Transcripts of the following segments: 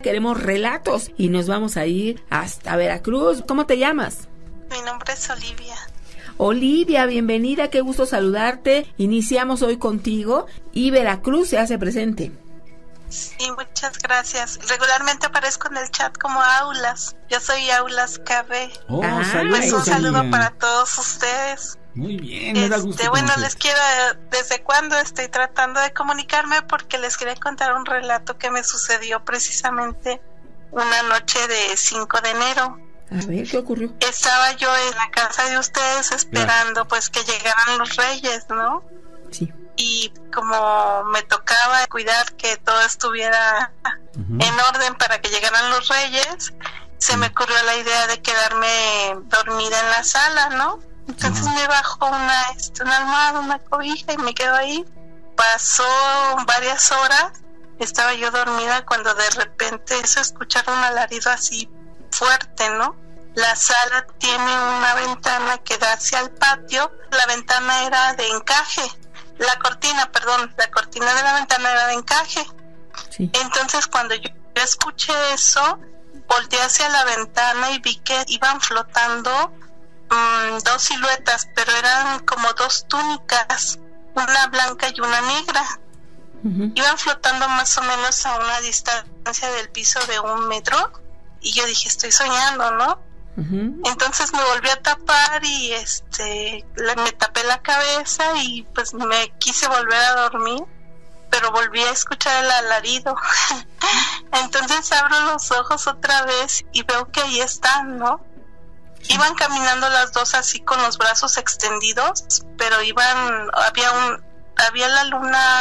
Queremos relatos y nos vamos a ir hasta Veracruz. ¿Cómo te llamas? Mi nombre es Olivia. Olivia, bienvenida, qué gusto saludarte. Iniciamos hoy contigo y Veracruz se hace presente. Sí, muchas gracias. Regularmente aparezco en el chat como Aulas. Yo soy Aulas KB. Saludos, un saludo para todos ustedes. Muy bien, me da gusto. Bueno, les quiero, ¿desde cuándo estoy tratando de comunicarme? Porque les quería contar un relato que me sucedió precisamente una noche de 5 de enero. A ver, ¿qué ocurrió? Estaba yo en la casa de ustedes esperando pues que llegaran los reyes, ¿no? Sí. Y como me tocaba cuidar que todo estuviera en orden para que llegaran los reyes, se me ocurrió la idea de quedarme dormida en la sala, ¿no? Entonces me bajó una almohada, una cobija y me quedo ahí. Pasó varias horas, estaba yo dormida cuando de repente eso escuchar un alarido así fuerte, ¿no? La sala tiene una ventana que da hacia el patio. La ventana era de encaje. La cortina de la ventana era de encaje. Sí. Entonces cuando yo escuché eso, volteé hacia la ventana y vi que iban flotando dos siluetas, pero eran como dos túnicas, una blanca y una negra. Iban flotando más o menos a una distancia del piso de 1 metro y yo dije, estoy soñando, ¿no? Entonces me volví a tapar y me tapé la cabeza y pues me quise volver a dormir, pero volví a escuchar el alarido. Entonces abro los ojos otra vez y veo que ahí están, ¿no? Iban caminando las dos así con los brazos extendidos, pero había la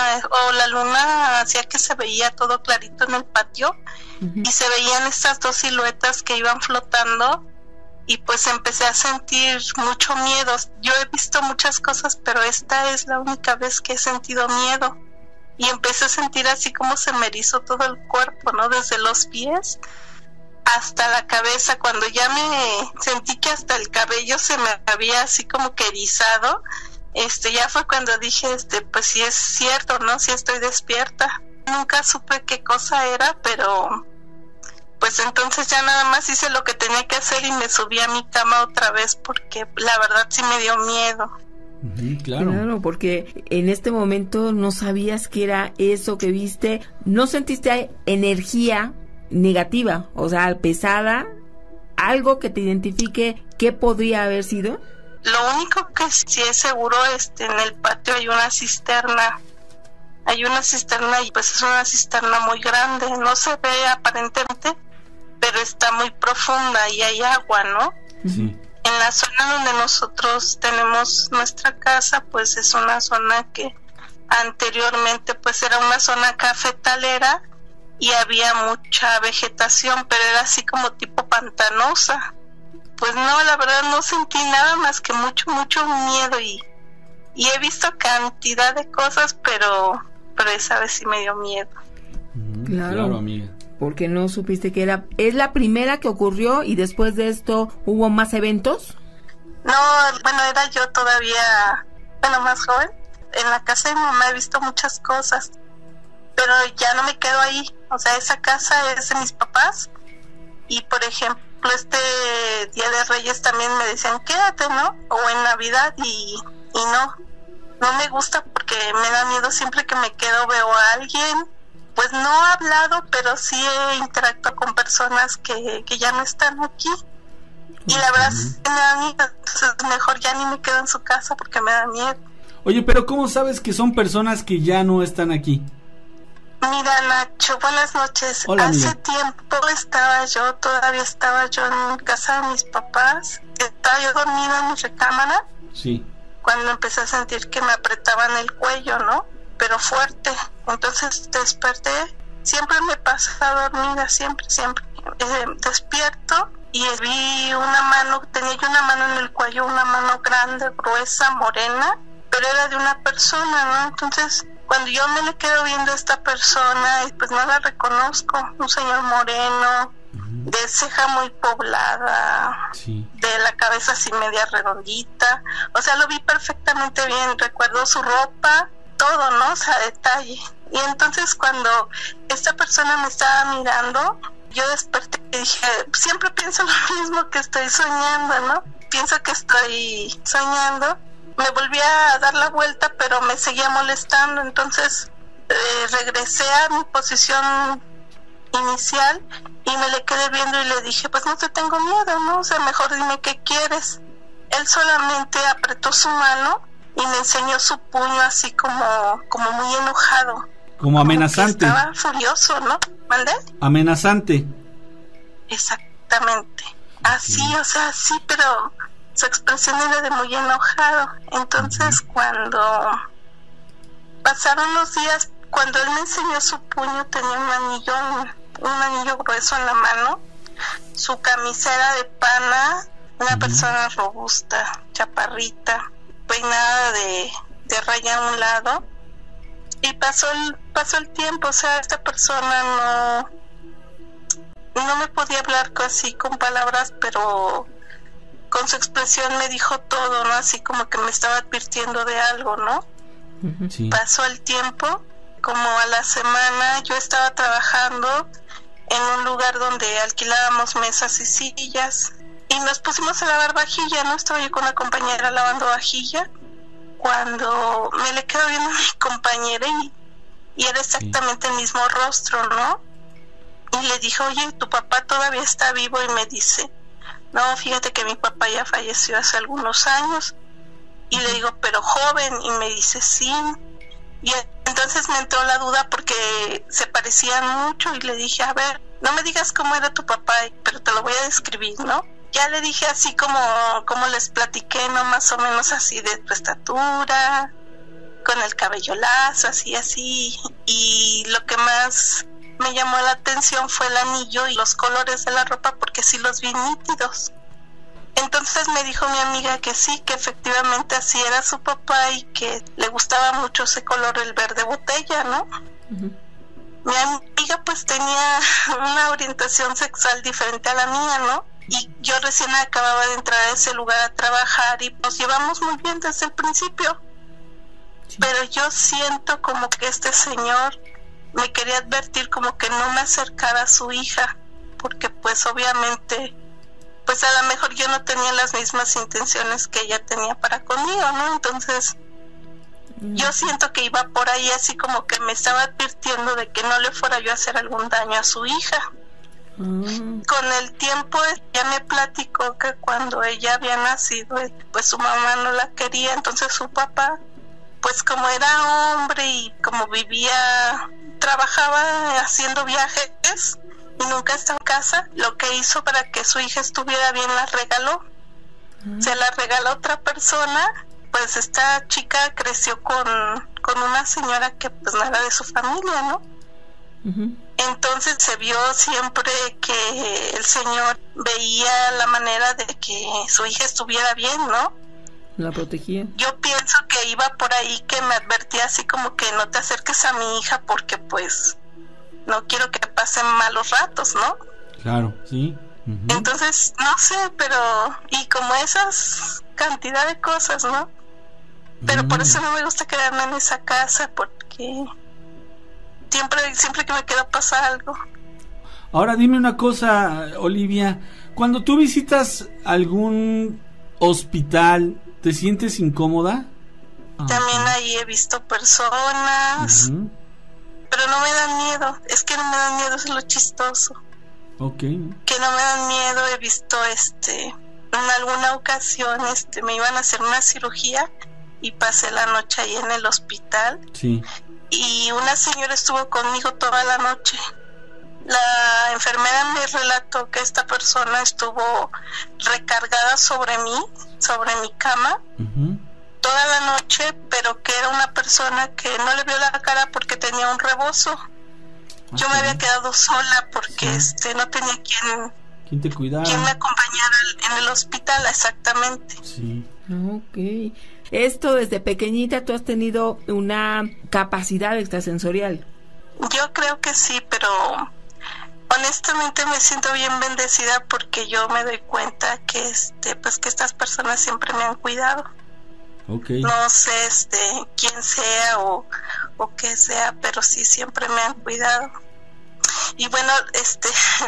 luna hacía que se veía todo clarito en el patio y se veían estas dos siluetas que iban flotando y pues empecé a sentir mucho miedo. Yo he visto muchas cosas, pero esta es la única vez que he sentido miedo y empecé a sentir así como se me erizó todo el cuerpo, ¿no? Desde los pies hasta la cabeza. Cuando ya me sentí que hasta el cabello se me había así como que erizado, ya fue cuando dije, pues sí es cierto, ¿no? Sí estoy despierta. Nunca supe qué cosa era, pero pues entonces ya nada más hice lo que tenía que hacer y me subí a mi cama otra vez porque la verdad sí me dio miedo. Claro, porque en este momento no sabías qué era eso que viste, no sentiste energía negativa, o sea, pesada, algo que te identifique qué podría haber sido. Lo único que sí es seguro, en el patio hay una cisterna y pues es una cisterna muy grande, no se ve aparentemente, pero está muy profunda y hay agua, ¿no? Sí. En la zona donde nosotros tenemos nuestra casa, pues es una zona que anteriormente pues era una zona cafetalera y había mucha vegetación, pero era así como tipo pantanosa. Pues no, la verdad no sentí nada más que mucho miedo y he visto cantidad de cosas, pero esa vez sí me dio miedo. Claro, amiga. Porque no supiste que era... ¿Es la primera que ocurrió y después de esto hubo más eventos? No, bueno, era yo todavía, más joven. En la casa de mi mamá he visto muchas cosas, pero ya no me quedo ahí. O sea, esa casa es de mis papás y, por ejemplo, Día de Reyes también me decían, quédate, ¿no? O en Navidad y no me gusta porque me da miedo. Siempre que me quedo veo a alguien. Pues no he hablado, pero sí he interactuado con personas que ya no están aquí. Y la verdad me da miedo, entonces mejor ya ni me quedo en su casa porque me da miedo. Oye, pero ¿cómo sabes que son personas que ya no están aquí? Mira, Nacho, buenas noches. Hola, hace amiga. tiempo todavía estaba yo en casa de mis papás. Estaba yo dormida en mi recámara. Sí. Cuando empecé a sentir que me apretaban el cuello, ¿no? Pero fuerte. Entonces desperté. Siempre me pasa dormida, siempre. Despierto y vi una mano, tenía yo una mano en el cuello, una mano grande, gruesa, morena, pero era de una persona, ¿no? Entonces, cuando yo me le quedo viendo a esta persona, pues no la reconozco, un señor moreno, de ceja muy poblada, sí, de la cabeza así media redondita, o sea, lo vi perfectamente bien, recuerdo su ropa, todo, ¿no? O sea, detalle. Y entonces cuando esta persona me estaba mirando, Yo desperté y dije, siempre pienso lo mismo, que estoy soñando, ¿no? Pienso que estoy soñando. Me volví a dar la vuelta, pero me seguía molestando, entonces regresé a mi posición inicial y me le quedé viendo y le dije, pues no te tengo miedo, ¿no? O sea, mejor dime qué quieres. Él solamente apretó su mano y me enseñó su puño así como muy enojado. Como amenazante. Estaba furioso, ¿no? ¿Mande? Amenazante. Exactamente. Así, o sea, sí, pero su expresión era de muy enojado. Entonces, cuando pasaron los días, cuando él me enseñó su puño, tenía un anillo grueso en la mano, su camisa era de pana, una persona robusta, chaparrita, peinada de raya a un lado, y pasó el tiempo, o sea, esta persona no me podía hablar así con palabras, pero con su expresión me dijo todo, ¿no? Así como que me estaba advirtiendo de algo, ¿no? Sí. Pasó el tiempo, como a la semana yo estaba trabajando en un lugar donde alquilábamos mesas y sillas y nos pusimos a lavar vajilla, ¿no? Estaba yo con una compañera lavando vajilla cuando me le quedo viendo a mi compañera y era exactamente el mismo rostro, ¿no? Y le dije, oye, ¿tu papá todavía está vivo? Y me dice, no, fíjate que mi papá ya falleció hace algunos años. Y le digo, pero joven, y me dice, sí. Y entonces me entró la duda porque se parecían mucho y le dije, a ver, no me digas cómo era tu papá, pero te lo voy a describir, ¿no? Ya le dije así como les platiqué, ¿no? Más o menos así de tu estatura, con el cabello lazo, así. Y lo que más me llamó la atención fue el anillo y los colores de la ropa porque sí los vi nítidos. Entonces me dijo mi amiga que sí, que efectivamente así era su papá y que le gustaba mucho ese color, el verde botella, ¿no? Mi amiga pues tenía una orientación sexual diferente a la mía, ¿no? Y yo recién acababa de entrar a ese lugar a trabajar y nos llevamos muy bien desde el principio. Sí. Pero yo siento como que este señor me quería advertir como que no me acercara a su hija, porque pues obviamente, pues a lo mejor yo no tenía las mismas intenciones que ella tenía para conmigo, ¿no? Entonces, yo siento que iba por ahí así como que me estaba advirtiendo de que no le fuera yo a hacer algún daño a su hija. Con el tiempo ella me platicó que cuando ella había nacido, pues su mamá no la quería, entonces su papá, pues como era hombre y como trabajaba haciendo viajes y nunca estaba en casa, lo que hizo para que su hija estuviera bien la regaló. Se la regaló a otra persona, pues esta chica creció con una señora que pues no era de su familia, ¿no? Entonces se vio siempre que el señor veía la manera de que su hija estuviera bien, ¿no? La protegía. Yo pienso que iba por ahí, que me advertía así como que no te acerques a mi hija porque pues no quiero que pasen malos ratos, ¿no? Claro, sí. Entonces, no sé, pero y como esas cantidad de cosas, ¿no? Pero por eso no me gusta quedarme en esa casa, porque siempre que me quedo pasa algo. Ahora dime una cosa, Olivia, cuando tú visitas algún hospital, ¿te sientes incómoda? También ahí he visto personas, pero no me dan miedo, es que no me dan miedo, es lo chistoso. Okay. Que no me dan miedo, he visto en alguna ocasión me iban a hacer una cirugía y pasé la noche ahí en el hospital. Sí. Y una señora estuvo conmigo toda la noche. La enfermera me relató que esta persona estuvo recargada sobre mi cama, toda la noche, pero que era una persona que no le vio la cara porque tenía un rebozo. Yo me había quedado sola porque no tenía quien te cuidara, quien me acompañara en el hospital, exactamente. Sí. Okay. Esto desde pequeñita tú has tenido una capacidad extrasensorial. Yo creo que sí, pero honestamente me siento bien bendecida porque yo me doy cuenta que pues que estas personas siempre me han cuidado. Okay. No sé quién sea o qué sea, pero sí siempre me han cuidado. Y bueno,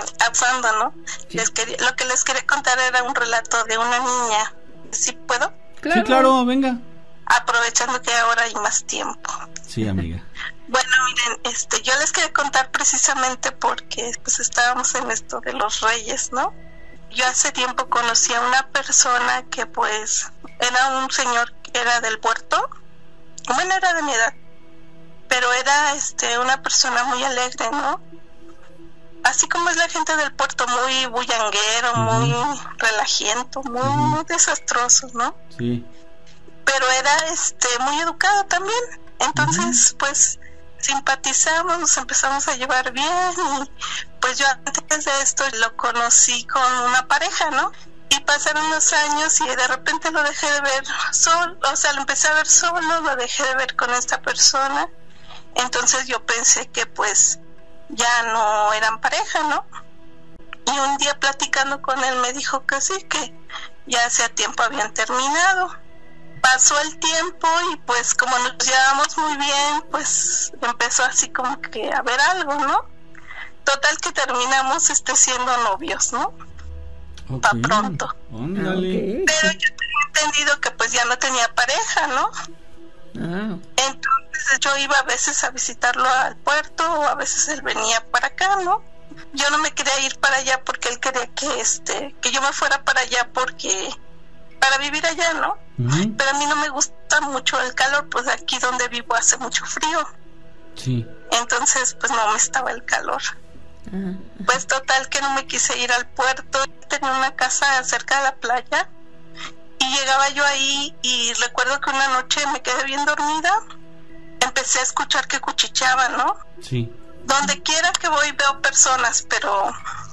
pasando, ¿no? Sí. Lo que les quería contar era un relato de una niña. ¿Sí puedo? Claro. Sí, claro, venga. Aprovechando que ahora hay más tiempo. Sí, amiga. Bueno, miren, yo les quería contar precisamente porque pues estábamos en esto de los reyes, ¿no? Yo hace tiempo conocí a una persona que pues era un señor que era del puerto. Bueno, era de mi edad, pero era una persona muy alegre, ¿no? Así como es la gente del puerto, muy bullanguero, muy relajiento, muy desastroso, ¿no? Sí. Pero era muy educado también. Entonces, pues simpatizamos, nos empezamos a llevar bien y pues yo antes de esto lo conocí con una pareja, ¿no? Y pasaron los años y de repente lo dejé de ver solo, o sea, lo empecé a ver solo, lo dejé de ver con esta persona. Entonces yo pensé que pues ya no eran pareja, ¿no? Y un día platicando con él me dijo que sí, que ya hacía tiempo habían terminado. Pasó el tiempo y pues como nos llevábamos muy bien, pues empezó así como que a ver algo, ¿no? Total que terminamos siendo novios, ¿no? Okay. Pa' pronto. Okay. Pero yo tenía entendido que pues ya no tenía pareja, ¿no? Ah. Entonces yo iba a veces a visitarlo al puerto o a veces él venía para acá, ¿no? Yo no me quería ir para allá porque él quería que yo me fuera para allá para vivir allá, ¿no? Pero a mí no me gusta mucho el calor, pues aquí donde vivo hace mucho frío. Sí. Entonces pues no me estaba el calor. Pues total que no me quise ir al puerto. Tenía una casa cerca de la playa y llegaba yo ahí y recuerdo que una noche me quedé bien dormida. Empecé a escuchar que cuchicheaban, ¿no? Sí. Donde quiera que voy veo personas, pero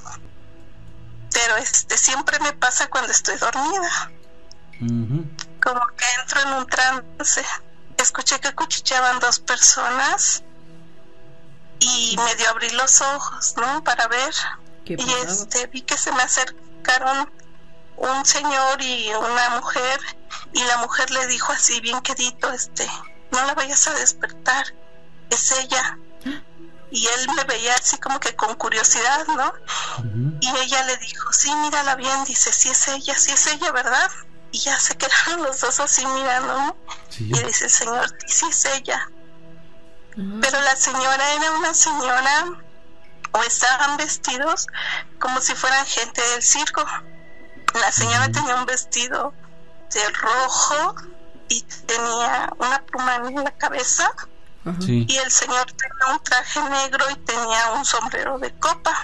siempre me pasa cuando estoy dormida. Como que entro en un trance. Escuché que cuchicheaban 2 personas y medio abrí los ojos, ¿no? Para ver. Y vi que se me acercaron un señor y una mujer, y la mujer le dijo así bien quedito, no la vayas a despertar, es ella. Y él me veía así como que con curiosidad, ¿no? Y ella le dijo, sí, mírala bien, dice, sí es ella, ¿verdad? Y ya se quedaron los dos así mirando, ¿no? Sí. Y dice el señor, sí es ella. Pero la señora era una señora, o estaban vestidos como si fueran gente del circo. La señora tenía un vestido de rojo y tenía una pluma en la cabeza. Sí. Y el señor tenía un traje negro y tenía un sombrero de copa.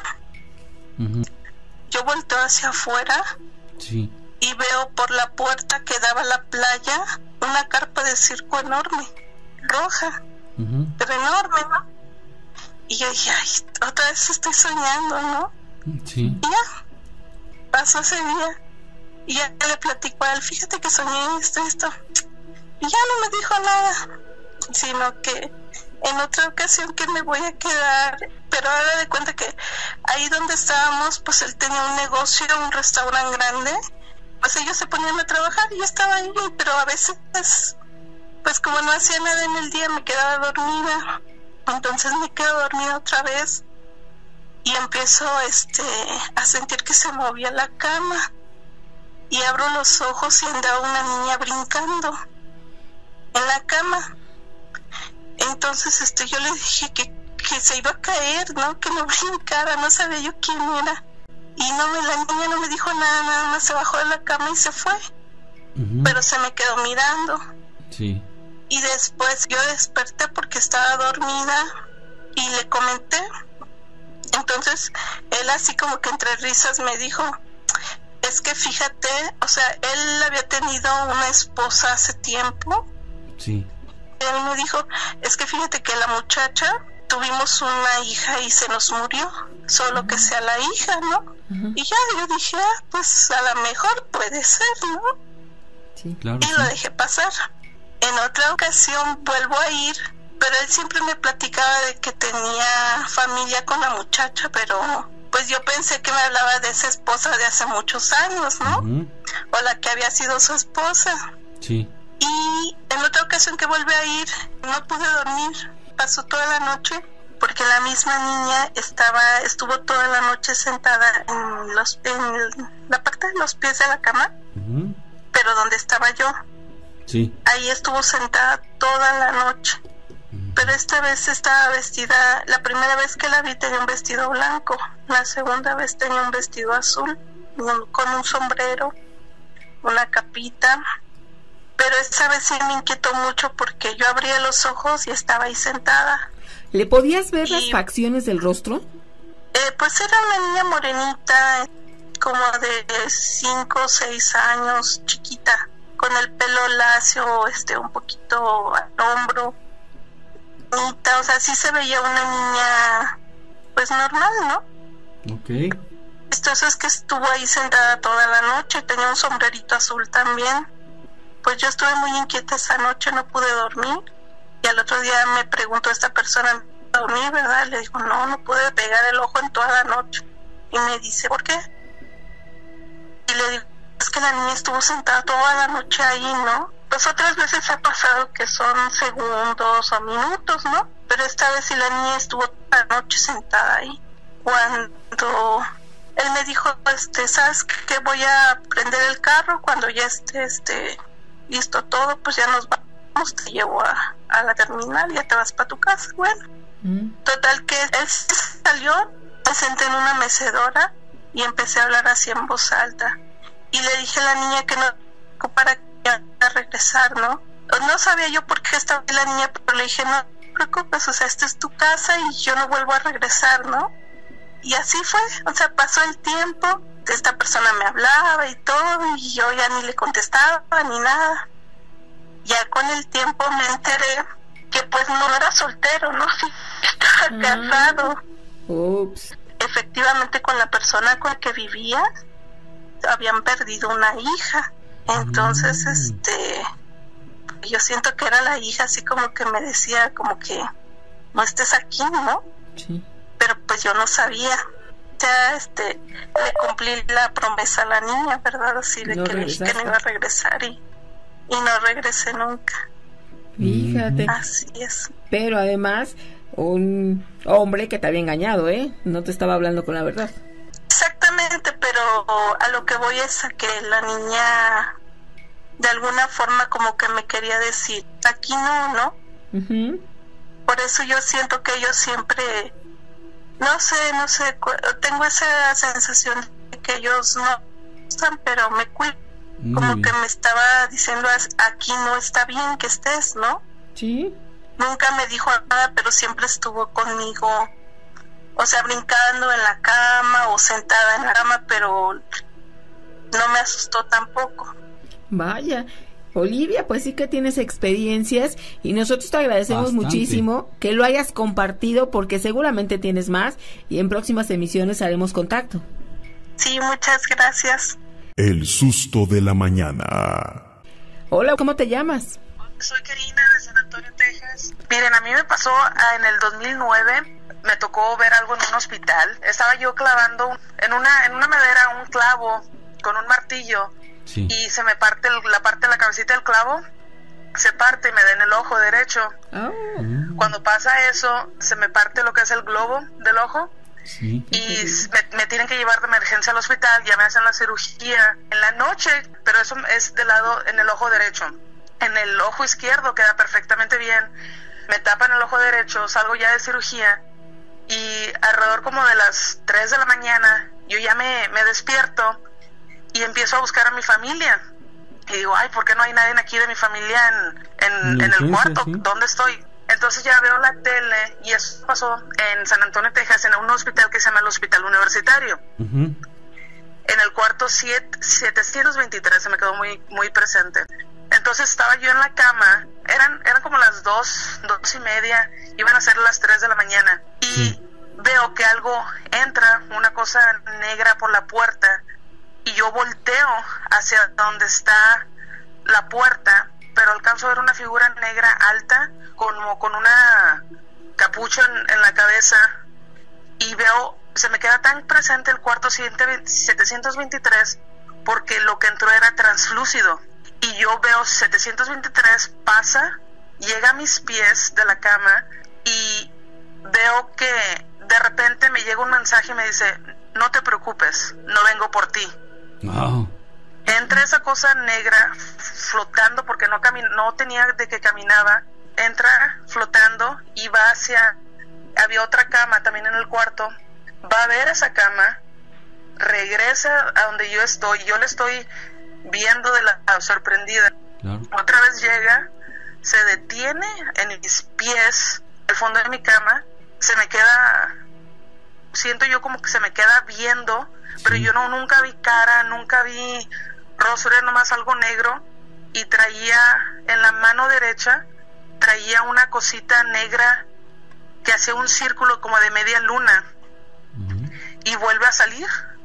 Yo volteo hacia afuera. Sí. Y veo por la puerta que daba a la playa una carpa de circo enorme, roja, pero enorme, ¿no? Y yo dije, ay, otra vez estoy soñando, ¿no? Sí. Y ya, pasó ese día. Y ya le platico a él, fíjate que soñé esto. Y ya no me dijo nada, sino que en otra ocasión que me voy a quedar, pero haga de cuenta que ahí donde estábamos, pues él tenía un negocio, un restaurante grande. Pues ellos se ponían a trabajar y yo estaba ahí, pero a veces, pues como no hacía nada en el día, me quedaba dormida. Entonces me quedo dormida otra vez y empiezo a sentir que se movía la cama y abro los ojos y andaba una niña brincando en la cama. Entonces yo le dije que se iba a caer, ¿no? Que no brincara, no sabía yo quién era. Y la niña no me dijo nada más se bajó de la cama y se fue. Pero se me quedó mirando. Sí. Y después yo desperté porque estaba dormida y le comenté. Entonces él así como que entre risas me dijo, es que fíjate, o sea, él había tenido una esposa hace tiempo. Sí. Él me dijo, es que fíjate que la muchacha, tuvimos una hija y se nos murió, solo que sea la hija, ¿no? Y ya yo dije, pues a lo mejor puede ser, ¿no? Sí, claro. Y lo dejé pasar. En otra ocasión vuelvo a ir, pero él siempre me platicaba de que tenía familia con la muchacha, pero pues yo pensé que me hablaba de esa esposa de hace muchos años, ¿no? O la que había sido su esposa. Sí. Y en otra ocasión que volví a ir, no pude dormir, pasó toda la noche porque la misma niña estuvo toda la noche sentada en la parte de los pies de la cama, pero donde estaba yo. Sí. Ahí estuvo sentada toda la noche. Pero esta vez estaba vestida, la primera vez que la vi tenía un vestido blanco, la segunda vez tenía un vestido azul, con un sombrero, una capita, pero esta vez sí me inquietó mucho porque yo abría los ojos y estaba ahí sentada. ¿Le podías ver las facciones del rostro? Pues era una niña morenita, como de 5 o 6 años, chiquita, con el pelo lacio, un poquito al hombro. O sea, sí se veía una niña pues normal, ¿no? Ok. Entonces que estuvo ahí sentada toda la noche, tenía un sombrerito azul también. Pues yo estuve muy inquieta esa noche, no pude dormir. Y al otro día me preguntó esta persona, ¿dormí, verdad? Le digo, no pude pegar el ojo en toda la noche. Y me dice, ¿por qué? Y le digo, es que la niña estuvo sentada toda la noche ahí, ¿no? Pues otras veces ha pasado que son segundos o minutos, ¿no? Pero esta vez sí la niña estuvo toda la noche sentada ahí. Cuando él me dijo, ¿sabes qué? Voy a prender el carro, cuando ya esté listo todo, pues ya nos vamos, te llevo a la terminal, ya te vas para tu casa. Bueno, total que él salió, me senté en una mecedora y empecé a hablar así en voz alta. Y le dije a la niña que no, para a regresar, ¿no? No sabía yo por qué estaba la niña, pero le dije, no te preocupes, o sea, esta es tu casa y yo no vuelvo a regresar, ¿no? Y así fue, o sea, pasó el tiempo, esta persona me hablaba y todo, y yo ya ni le contestaba ni nada. Ya con el tiempo me enteré que pues no era soltero, ¿no? Sí, estaba casado. Ups. Efectivamente, con la persona con la que vivía habían perdido una hija. Entonces, yo siento que era la hija, así como que me decía, como que no estés aquí, ¿no? Sí. Pero pues yo no sabía. Ya, le cumplí la promesa a la niña, ¿verdad? Así de que le dije que no iba a regresar y no regresé nunca. Fíjate. Así es. Pero además, un hombre que te había engañado, ¿eh? No te estaba hablando con la verdad. Exactamente, pero a lo que voy es a que la niña de alguna forma como que me quería decir, aquí no. Por eso yo siento que ellos siempre, no sé, tengo esa sensación de que ellos no están, pero me cuidan, como que me estaba diciendo, aquí no está bien que estés, ¿no? Sí. Nunca me dijo nada, pero siempre estuvo conmigo. O sea, brincando en la cama o sentada en la cama, pero no me asustó tampoco. Vaya, Olivia, pues sí que tienes experiencias y nosotros te agradecemos muchísimo que lo hayas compartido porque seguramente tienes más y en próximas emisiones haremos contacto. Sí, muchas gracias. El susto de la mañana. Hola, ¿cómo te llamas? Soy Karina de San Antonio, Texas. Miren, a mí me pasó en el 2009... Me tocó ver algo en un hospital. Estaba yo clavando en una madera un clavo con un martillo. Sí. Y se me parte la parte de la cabecita del clavo, se parte y me da en el ojo derecho. Cuando pasa eso, se me parte lo que es el globo del ojo. Sí. Y me tienen que llevar de emergencia al hospital. Ya me hacen la cirugía en la noche, pero eso es de lado en el ojo derecho. En el ojo izquierdo queda perfectamente bien. Me tapan el ojo derecho, salgo ya de cirugía. Y alrededor como de las 3 de la mañana yo ya me despierto y empiezo a buscar a mi familia y digo, ay, ¿por qué no hay nadie aquí de mi familia en el cuarto? ¿Sí? ¿Dónde estoy? Entonces ya veo la tele y eso pasó en San Antonio, Texas, en un hospital que se llama el Hospital Universitario. En el cuarto 723, se me quedó muy presente. Entonces estaba yo en la cama, eran como las 2:30, iban a ser las 3 de la mañana, y veo que algo entra, una cosa negra por la puerta, y yo volteo hacia donde está la puerta, pero alcanzo a ver una figura negra alta, como con una capucha en la cabeza, y veo, se me queda tan presente el cuarto 723, porque lo que entró era translúcido. Y yo veo 723 pasa, llega a mis pies de la cama y veo que de repente me llega un mensaje y me dice, no te preocupes, no vengo por ti. Wow. Entra esa cosa negra flotando, porque no tenía de qué caminaba, entra flotando y va había otra cama también en el cuarto, va a ver esa cama, regresa a donde yo estoy, yo le estoy viendo de la sorprendida. Claro. Otra vez llega, se detiene en mis pies, al fondo de mi cama, siento yo como que se me queda viendo, pero yo nunca vi cara, nunca vi rostro, era nomás algo negro, y traía en la mano derecha, traía una cosita negra que hacía un círculo como de media luna, y vuelve a salir.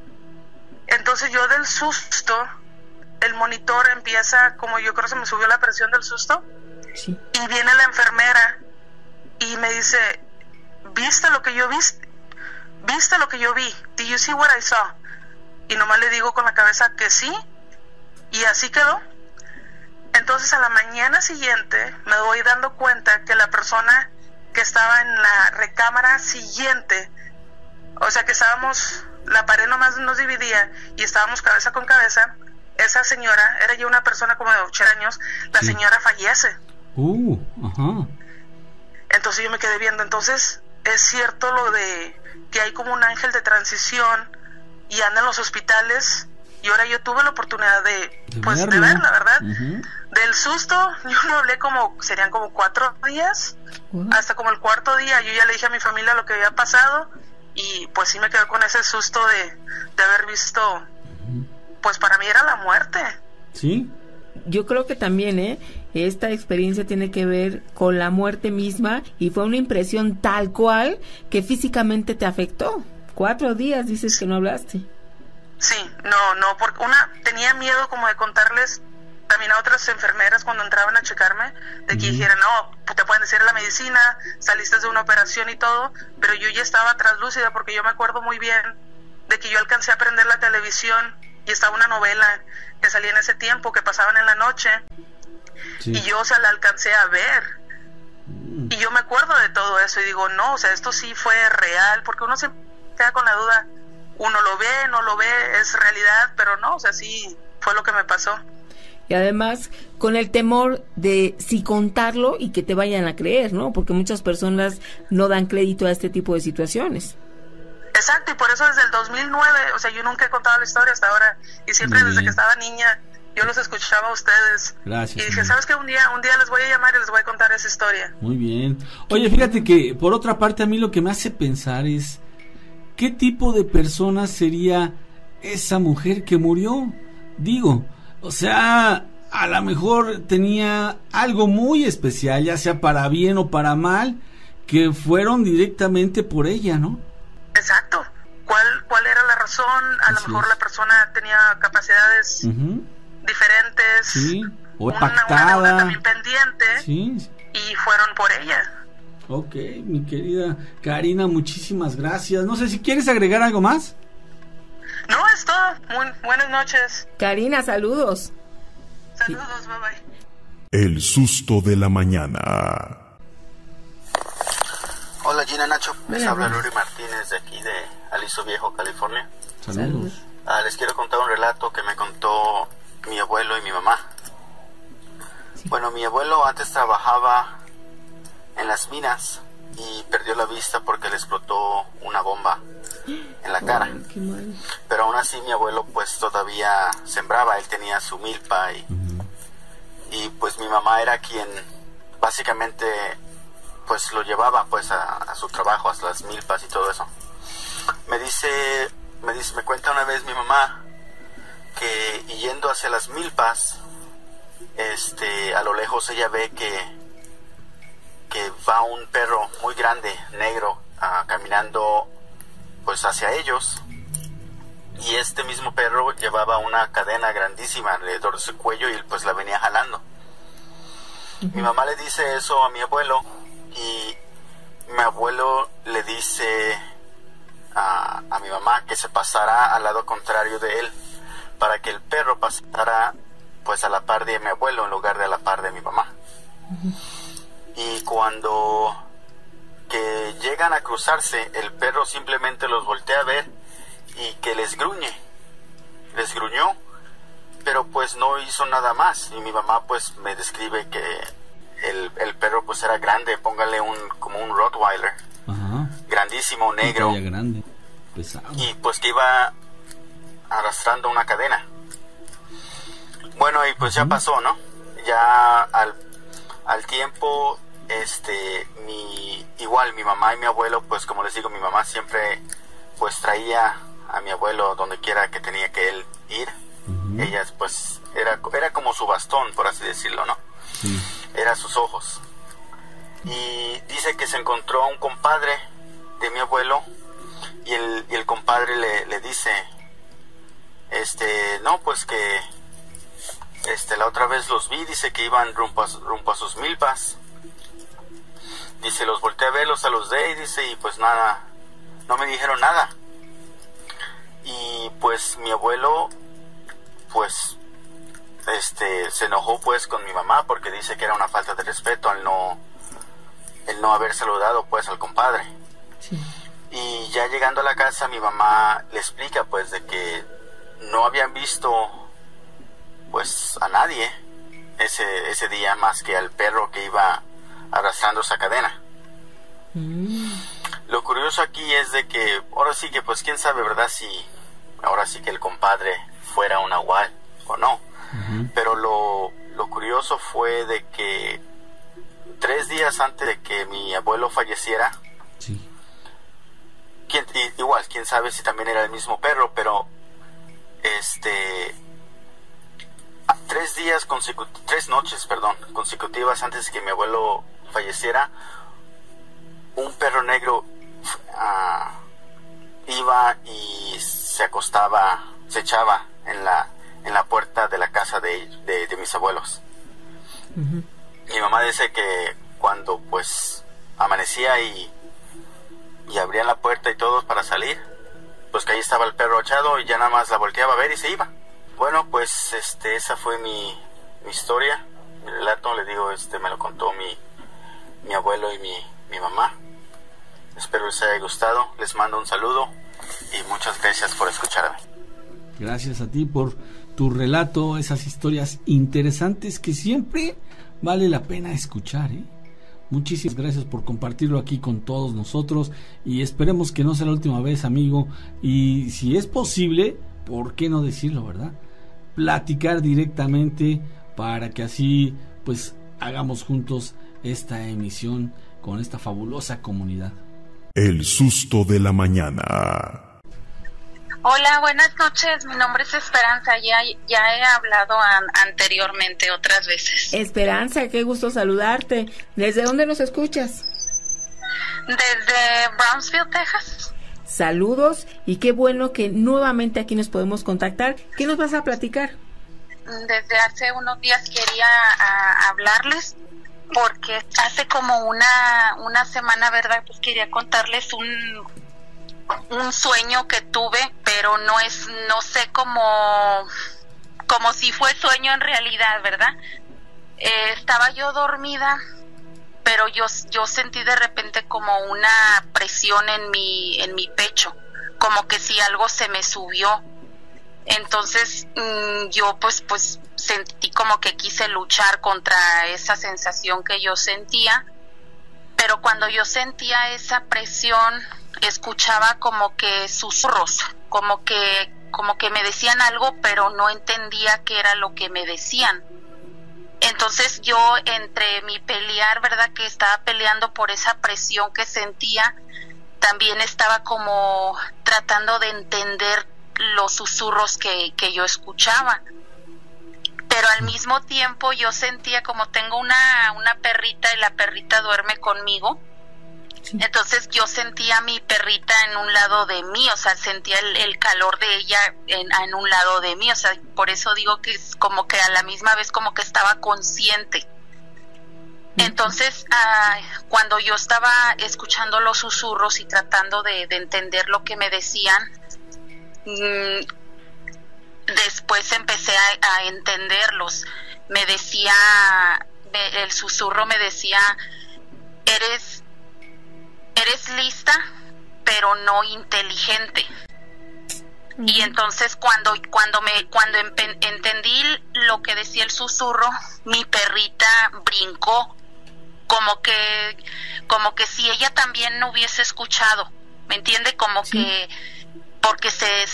Entonces yo del susto, el monitor empieza, como yo creo que se me subió la presión del susto, sí. Y viene la enfermera y me dice, ¿viste lo que yo vi? ¿Viste lo que yo vi? ¿Did you see what I saw? Y nomás le digo con la cabeza que sí, y así quedó. Entonces a la mañana siguiente me voy dando cuenta que la persona que estaba en la recámara siguiente, o sea que la pared nomás nos dividía y estábamos cabeza con cabeza, esa señora, era ya una persona como de 8 años, la sí. Señora fallece. Ajá. Entonces yo me quedé viendo, entonces es cierto lo de que hay como un ángel de transición y anda en los hospitales, y ahora yo tuve la oportunidad de ver, la verdad. Del susto, yo no hablé serían como 4 días, hasta como el 4.º día, yo ya le dije a mi familia lo que había pasado, y pues sí me quedé con ese susto de haber visto, pues para mí era la muerte. Sí. Yo creo que también, esta experiencia tiene que ver con la muerte misma, y fue una impresión tal cual que físicamente te afectó. 4 días dices que no hablaste. Sí, no, porque tenía miedo como de contarles también a otras enfermeras cuando entraban a checarme, de que dijeran, no, te pueden decir la medicina, saliste de una operación y todo, pero yo ya estaba translúcida, porque yo me acuerdo muy bien de que yo alcancé a prender la televisión y estaba una novela que salía en ese tiempo, que pasaban en la noche, sí. Y yo, la alcancé a ver, y yo me acuerdo de todo eso, y digo, no, esto sí fue real, porque uno se queda con la duda, uno lo ve, no lo ve, es realidad, pero no, sí fue lo que me pasó. Y además, con el temor de si contarlo y que te vayan a creer, ¿no? Porque muchas personas no dan crédito a este tipo de situaciones. Exacto, y por eso desde el 2009, yo nunca he contado la historia hasta ahora, y siempre desde que estaba niña, yo los escuchaba a ustedes. Gracias. Y dije, ¿sabes qué? Un día les voy a llamar y les voy a contar esa historia. Muy bien. Oye, fíjate que, por otra parte, a mí lo que me hace pensar es, ¿qué tipo de persona sería esa mujer que murió? Digo, a lo mejor tenía algo muy especial, ya sea para bien o para mal, que fueron directamente por ella, ¿no? Exacto. ¿Cuál era la razón? A lo mejor la persona tenía capacidades diferentes, sí, o una pactada, también pendiente, sí, y fueron por ella. Ok, mi querida Karina, muchísimas gracias. No sé si quieres agregar algo más. No, es todo. Muy buenas noches. Karina, saludos. Saludos, bye bye. El susto de la mañana. Hola Gina, Nacho, les habla Luri Martínez de aquí de Aliso Viejo, California. Saludos. Les quiero contar un relato que me contó mi abuelo y mi mamá. Sí. Bueno, mi abuelo antes trabajaba en las minas y perdió la vista porque le explotó una bomba en la cara. Qué mal. Pero aún así mi abuelo pues todavía sembraba, él tenía su milpa y pues mi mamá era quien básicamente pues lo llevaba pues a su trabajo, a las milpas y todo eso. Me cuenta una vez mi mamá que yendo hacia las milpas, a lo lejos ella ve que va un perro muy grande, negro, caminando pues hacia ellos, y este mismo perro llevaba una cadena grandísima alrededor de su cuello y pues la venía jalando. Mi mamá le dice eso a mi abuelo y mi abuelo le dice a mi mamá que se pasara al lado contrario de él para que el perro pasara pues a la par de mi abuelo en lugar de a la par de mi mamá. Y cuando que llegan a cruzarse, el perro simplemente los voltea a ver y que les gruñó, pero pues no hizo nada más. Y mi mamá pues me describe que el perro pues era grande, póngale como un Rottweiler. Ajá. Grandísimo, negro, grande, pesado. Y pues que iba arrastrando una cadena. Bueno, y pues ya pasó, ¿no? Ya al tiempo, igual mi mamá y mi abuelo, pues como les digo, mi mamá siempre pues traía a mi abuelo donde quiera que tenía que él ir. Ella pues era como su bastón, por así decirlo, ¿no? Sí. Era sus ojos. Y dice que se encontró a un compadre de mi abuelo y el compadre le dice, no, pues que la otra vez los vi, dice que iban rumbo a sus milpas. Dice, los volteé a ver, los saludé y dice, y pues nada, no me dijeron nada. Y pues mi abuelo pues se enojó pues con mi mamá porque dice que era una falta de respeto el no haber saludado pues al compadre. Sí. Y ya llegando a la casa mi mamá le explica pues de que no habían visto pues a nadie ese día más que al perro que iba arrastrando esa cadena. Lo curioso aquí es de que ahora sí que pues quién sabe, ¿verdad? Si ahora sí que el compadre fuera un nahual o no. Pero lo curioso fue de que 3 días antes de que mi abuelo falleciera, sí. Igual, quién sabe si también era el mismo perro, pero 3 noches consecutivas antes de que mi abuelo falleciera, un perro negro iba y se acostaba, se echaba en la puerta de la casa de mis abuelos. Mi mamá dice que cuando pues amanecía y abrían la puerta y todos para salir, pues que ahí estaba el perro echado y ya nada más la volteaba a ver y se iba. Bueno, pues esa fue mi historia, mi relato. Le digo, me lo contó mi abuelo y mi mamá. Espero les haya gustado. Les mando un saludo y muchas gracias por escucharme. Gracias a ti por tu relato, esas historias interesantes que siempre vale la pena escuchar, ¿eh? Muchísimas gracias por compartirlo aquí con todos nosotros y esperemos que no sea la última vez, amigo, y si es posible, ¿por qué no decirlo, verdad? Platicar directamente para que así pues hagamos juntos esta emisión con esta fabulosa comunidad. El susto de la mañana. Hola, buenas noches. Mi nombre es Esperanza. Ya he hablado anteriormente otras veces. Esperanza, qué gusto saludarte. ¿Desde dónde nos escuchas? Desde Brownsville, Texas. Saludos y qué bueno que nuevamente aquí nos podemos contactar. ¿Qué nos vas a platicar? Desde hace unos días quería hablarles porque hace como una semana, ¿verdad? Pues quería contarles un sueño que tuve, pero no sé como si fue sueño en realidad, ¿verdad? Estaba yo dormida, pero yo sentí de repente como una presión en mi pecho, como que si algo se me subió. Entonces yo pues sentí como que quise luchar contra esa sensación que yo sentía, pero cuando yo sentía esa presión escuchaba como que susurros, como que me decían algo, pero no entendía qué era lo que me decían. Entonces yo, entre mi pelear, ¿verdad?, que estaba peleando por esa presión que sentía, también estaba como tratando de entender los susurros que yo escuchaba. Pero al mismo tiempo yo sentía, como tengo una perrita y la perrita duerme conmigo, sí. Entonces yo sentía a mi perrita en un lado de mí, o sea, sentía el calor de ella en un lado de mí, o sea, por eso digo que es como que a la misma vez como que estaba consciente. Entonces, cuando yo estaba escuchando los susurros y tratando de entender lo que me decían, después empecé a entenderlos. Me decía, el susurro me decía, eres lista, pero no inteligente. Y entonces cuando entendí lo que decía el susurro, mi perrita brincó, como que si ella también no hubiese escuchado, ¿me entiende? Como que porque se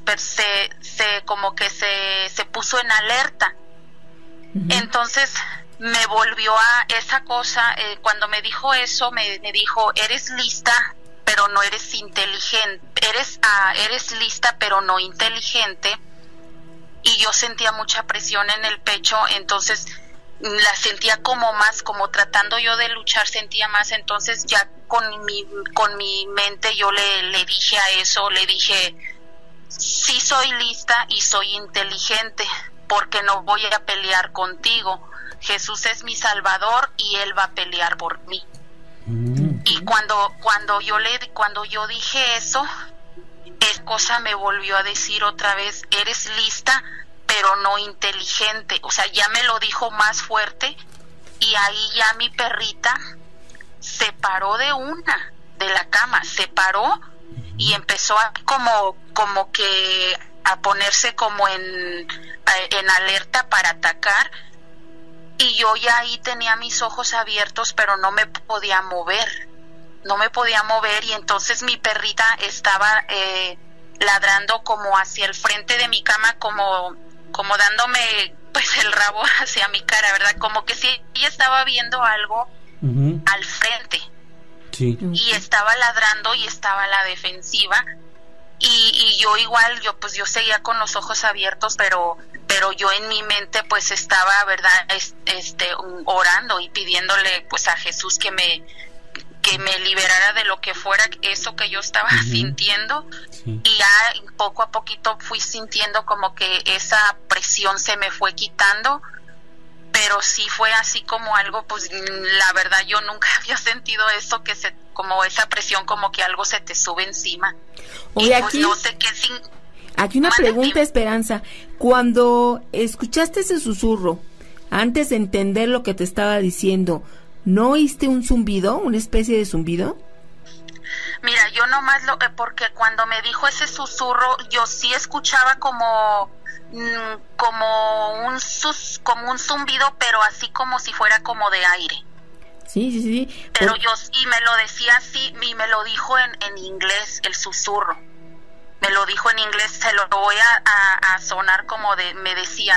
puso en alerta. Entonces me volvió a esa cosa, cuando me dijo eso, me dijo, eres lista, pero no eres inteligente, eres lista, pero no inteligente. Y yo sentía mucha presión en el pecho, entonces la sentía como más, como tratando yo de luchar, sentía más. Entonces ya con mi mente yo le dije a eso, le dije, sí soy lista y soy inteligente, porque no voy a pelear contigo. Jesús es mi Salvador y Él va a pelear por mí. Y cuando yo dije eso, esa cosa me volvió a decir otra vez, eres lista, pero no inteligente. O sea, ya me lo dijo más fuerte, y ahí ya mi perrita se paró de la cama, se paró y empezó a como que a ponerse como en alerta para atacar. Y yo ya ahí tenía mis ojos abiertos, pero no me podía mover, y entonces mi perrita estaba ladrando como hacia el frente de mi cama, como dándome pues el rabo hacia mi cara, ¿verdad? Como que si ella estaba viendo algo al frente. Sí. Y estaba ladrando y estaba a la defensiva, y yo igual, yo seguía con los ojos abiertos, pero yo en mi mente pues estaba, ¿verdad? Orando y pidiéndole pues a Jesús que me liberara de lo que fuera eso que yo estaba sintiendo. Sí. Y ya poco a poquito fui sintiendo como que esa presión se me fue quitando, pero sí fue así como algo, pues la verdad yo nunca había sentido eso, como esa presión, como que algo se te sube encima. Oye, y aquí, pues no sé qué aquí una pregunta, Esperanza. Cuando escuchaste ese susurro, antes de entender lo que te estaba diciendo, ¿no oíste un zumbido, una especie de zumbido? Mira, yo nomás porque cuando me dijo ese susurro, yo sí escuchaba como un zumbido, pero así como si fuera como de aire. Sí. Pero y me lo decía así, y me lo dijo en inglés, el susurro. Me lo dijo en inglés, se lo voy a sonar como me decía,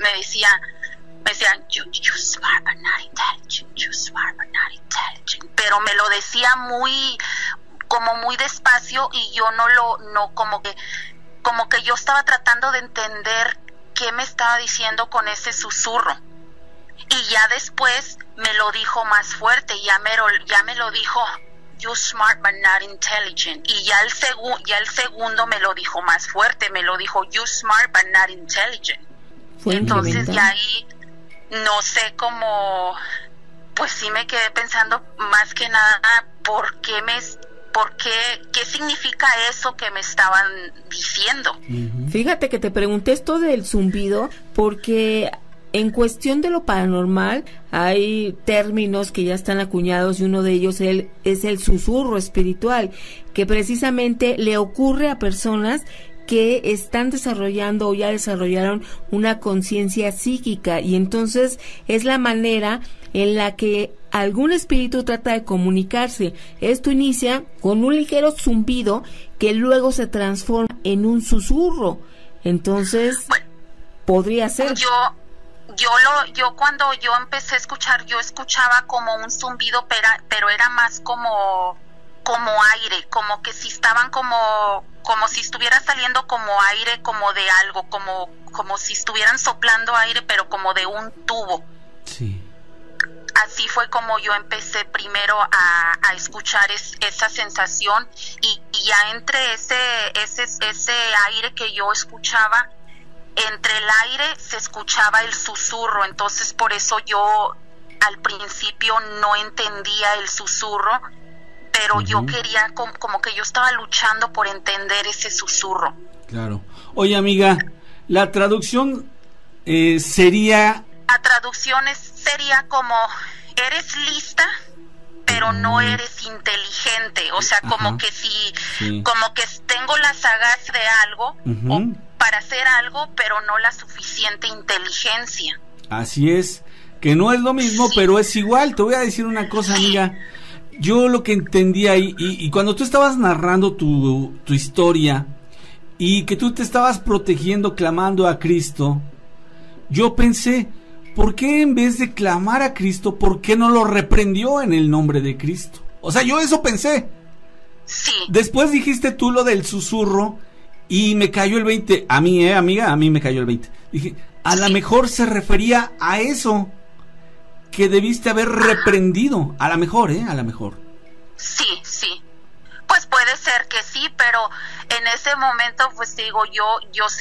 you smart but not intelligent, you smart but not intelligent. Pero me lo decía muy despacio, y yo como que yo estaba tratando de entender qué me estaba diciendo con ese susurro. Y ya después me lo dijo más fuerte, ya me lo dijo, you smart but not intelligent. Y ya el segundo me lo dijo más fuerte, me lo dijo, you smart but not intelligent. Entonces ya ahí no sé cómo, pues sí me quedé pensando más que nada qué significa eso que me estaban diciendo. Fíjate que te pregunté esto del zumbido porque en cuestión de lo paranormal hay términos que ya están acuñados, y uno de ellos es el susurro espiritual, que precisamente le ocurre a personas que están desarrollando o ya desarrollaron una conciencia psíquica, y entonces es la manera en la que algún espíritu trata de comunicarse. Esto inicia con un ligero zumbido que luego se transforma en un susurro. Entonces, podría ser. Yo cuando yo empecé a escuchar, yo escuchaba como un zumbido, pero era más como aire, como que si estaban como si estuviera saliendo como aire, como de algo, como si estuvieran soplando aire, pero como de un tubo. Sí. Así fue como yo empecé primero a escuchar esa sensación, y ya entre ese aire que yo escuchaba, entre el aire se escuchaba el susurro. Entonces por eso yo al principio no entendía el susurro, pero yo quería, como que yo estaba luchando por entender ese susurro. Claro. Oye, amiga, la traducción sería... La traducción sería como, eres lista, pero no eres inteligente, o sea, como que como que tengo la sagaz de algo o para hacer algo, pero no la suficiente inteligencia. Así es, que no es lo mismo, pero es igual. Te voy a decir una cosa, amiga. Yo lo que entendí ahí, y cuando tú estabas narrando tu historia, y que tú te estabas protegiendo, clamando a Cristo, yo pensé, ¿por qué en vez de clamar a Cristo, por qué no lo reprendió en el nombre de Cristo? O sea, yo eso pensé. Sí. Después dijiste tú lo del susurro, y me cayó el 20. A mí, amiga, a mí me cayó el 20. Dije, a lo mejor se refería a eso, que debiste haber reprendido. A lo mejor, a lo mejor. Sí. Pues puede ser que sí, pero en ese momento, pues digo, yo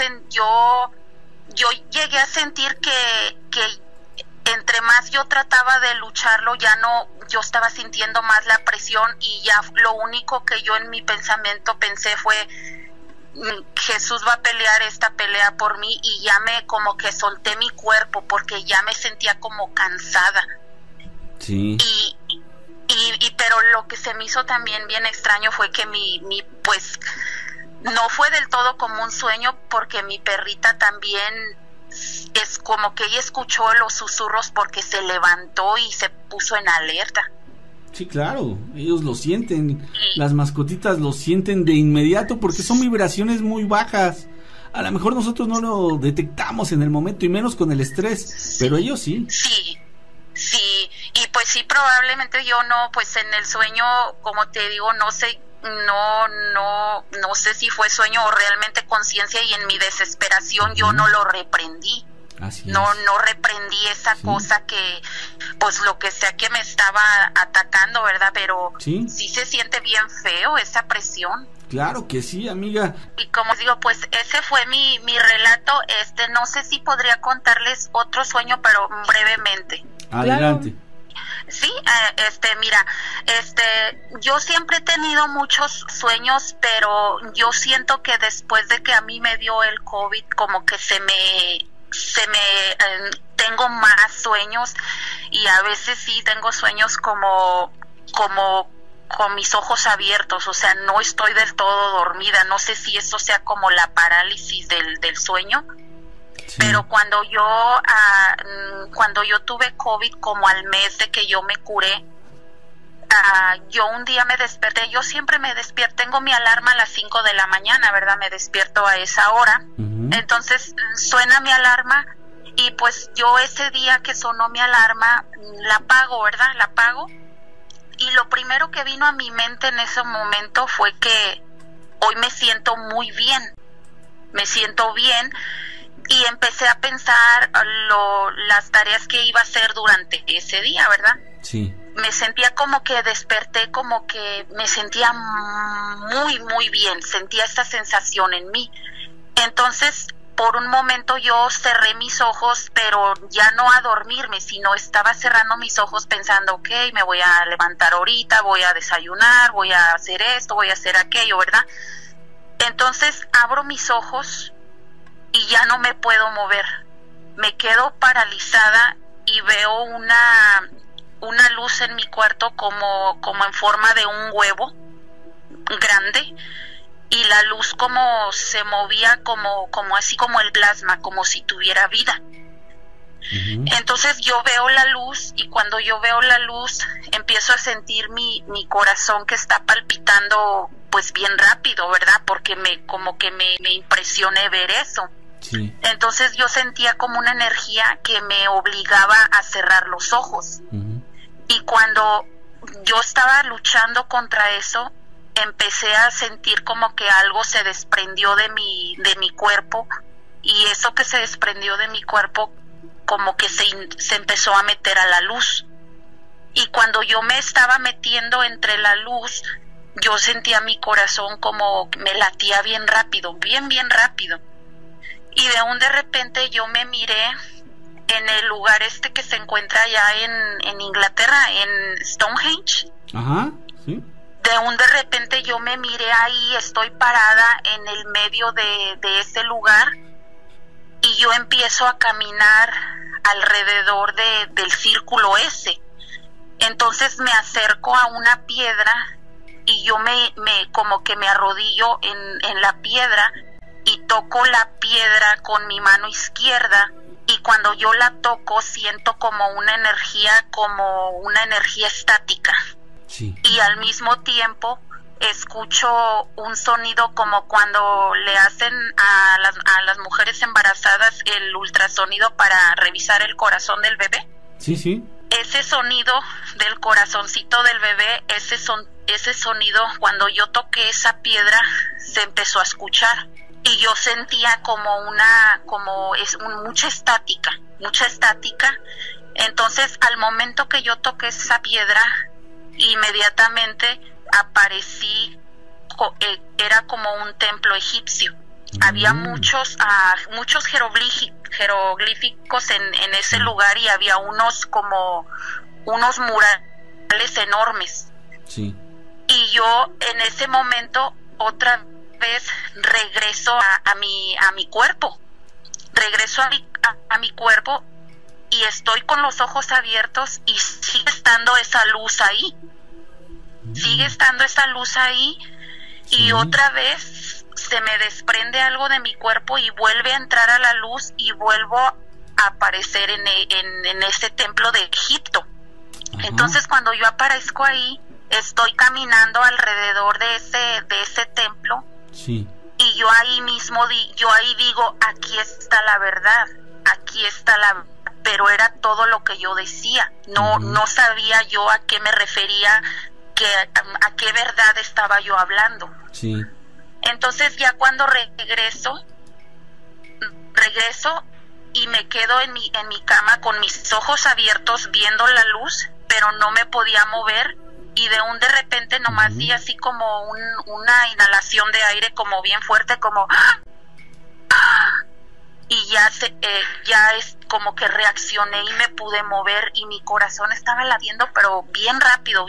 llegué a sentir que entre más yo trataba de lucharlo, ya no, yo estaba sintiendo más la presión, y ya lo único que yo en mi pensamiento pensé fue, Jesús va a pelear esta pelea por mí, y ya como que solté mi cuerpo porque ya me sentía como cansada. Sí. Pero lo que se me hizo también bien extraño fue que pues no fue del todo como un sueño, porque mi perrita también es como que ella escuchó los susurros porque se levantó y se puso en alerta. Sí, claro, ellos lo sienten, las mascotitas lo sienten de inmediato porque son vibraciones muy bajas. A lo mejor nosotros no lo detectamos en el momento, y menos con el estrés, pero ellos sí. Sí, y pues sí, probablemente yo no, pues en el sueño, como te digo, no sé si fue sueño o realmente conciencia, y en mi desesperación yo no lo reprendí. Así es. No reprendí esa cosa que, pues lo que sea que me estaba atacando, ¿verdad? Pero sí se siente bien feo esa presión. Claro que sí, amiga. Y como digo, pues ese fue mi relato. No sé si podría contarles otro sueño, pero brevemente. Adelante. Claro. Sí, mira, yo siempre he tenido muchos sueños, pero yo siento que después de que a mí me dio el COVID, como que tengo más sueños, y a veces sí tengo sueños como con mis ojos abiertos, o sea, no estoy del todo dormida. No sé si eso sea como la parálisis del sueño. Sí. Pero cuando yo tuve COVID, como al mes de que yo me curé, yo un día me desperté. Yo siempre me despierto, tengo mi alarma a las 5 de la mañana, ¿verdad? Me despierto a esa hora. Entonces suena mi alarma, y pues yo ese día que sonó mi alarma, la apago, ¿verdad? La apago, y lo primero que vino a mi mente en ese momento fue que hoy me siento muy bien, y empecé a pensar las tareas que iba a hacer durante ese día, ¿verdad? Sí. Me sentía como que desperté, como que me sentía muy, muy bien, sentía esta sensación en mí. Entonces, por un momento yo cerré mis ojos, pero ya no a dormirme, sino estaba cerrando mis ojos pensando, ok, me voy a levantar ahorita, voy a desayunar, voy a hacer esto, voy a hacer aquello, ¿verdad? Entonces abro mis ojos y ya no me puedo mover. Me quedo paralizada y veo una luz en mi cuarto como en forma de un huevo grande, y la luz como se movía como así como el plasma, como si tuviera vida. Entonces yo veo la luz, y cuando yo veo la luz empiezo a sentir mi corazón que está palpitando pues bien rápido, ¿verdad? Porque me impresioné ver eso. Sí. Entonces yo sentía como una energía que me obligaba a cerrar los ojos. Y cuando yo estaba luchando contra eso, empecé a sentir como que algo se desprendió de mi cuerpo, y eso que se desprendió de mi cuerpo como que se empezó a meter a la luz. Y cuando yo me estaba metiendo entre la luz, yo sentía mi corazón como me latía bien rápido, bien rápido. Y de repente yo me miré en el lugar que se encuentra allá en Inglaterra, en Stonehenge. Ajá, sí. De repente yo me miré ahí, estoy parada en el medio de ese lugar, y yo empiezo a caminar alrededor del círculo ese. Entonces me acerco a una piedra y yo me como que me arrodillo en la piedra y toco la piedra con mi mano izquierda, y cuando yo la toco siento como una energía estática. Sí. Y al mismo tiempo escucho un sonido como cuando le hacen a las mujeres embarazadas el ultrasonido para revisar el corazón del bebé. Sí, sí. Ese sonido del corazoncito del bebé, ese sonido, cuando yo toqué esa piedra, se empezó a escuchar. Y yo sentía mucha estática. Entonces, al momento que yo toqué esa piedra, inmediatamente aparecí, era como un templo egipcio. Había muchos jeroglíficos en ese lugar, y había unos murales enormes. Sí. Y yo en ese momento otra vez regreso a mi cuerpo. Regreso a mi cuerpo y estoy con los ojos abiertos, y sigue estando esa luz ahí. Sigue estando esa luz ahí. Sí. Y otra vez se me desprende algo de mi cuerpo y vuelve a entrar a la luz, y vuelvo a aparecer en ese templo de Egipto. Ajá. Entonces, cuando yo aparezco ahí, estoy caminando alrededor de ese templo. Sí. Y yo ahí mismo digo, aquí está la verdad, pero era todo lo que yo decía. No sabía yo a qué me refería, a qué verdad estaba yo hablando. Sí. Entonces, ya cuando regreso y me quedo en mi cama con mis ojos abiertos viendo la luz, pero no me podía mover, y de repente nomás di así como una inhalación de aire como bien fuerte, como y ya es como que reaccioné y me pude mover, y mi corazón estaba latiendo, pero bien rápido.